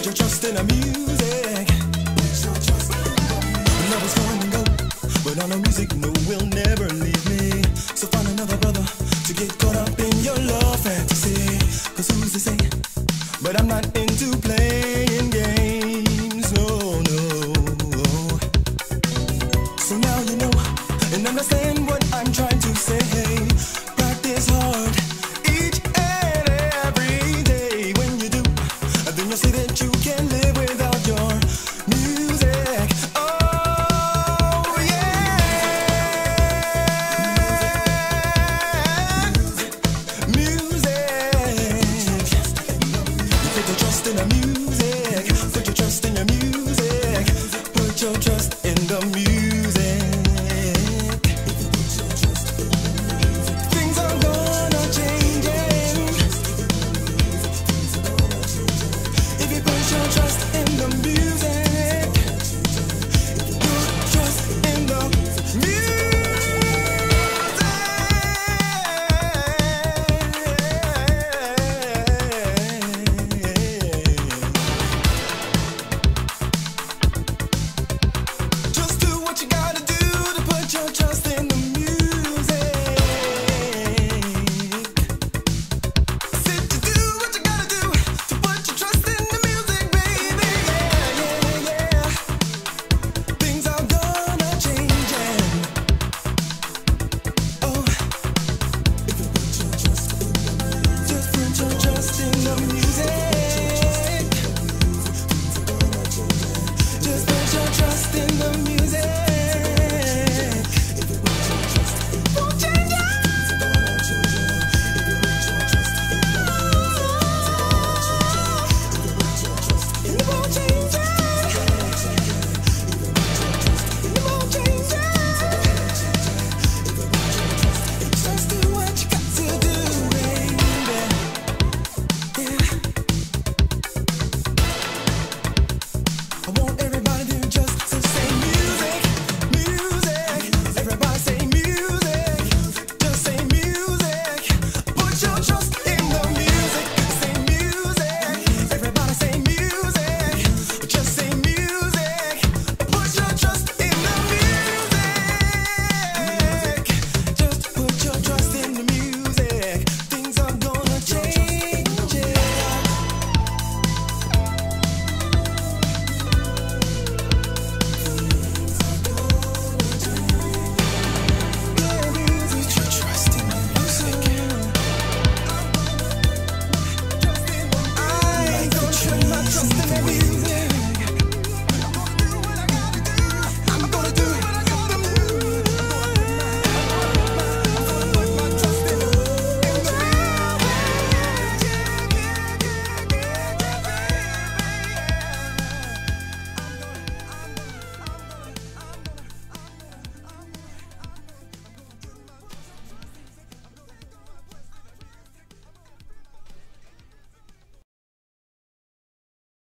put your trust in the music. Lovers come and go, but on the music, no, will never leave me. So find another brother to get caught up in your love fantasy. Cause who's to say? But I'm not into playing games, no, no. So now you know and understand what I'm trying to say. Practice hard each and every day. When you do, then you'll see that you can live without your music. Oh yeah, music. You put the trust in the music.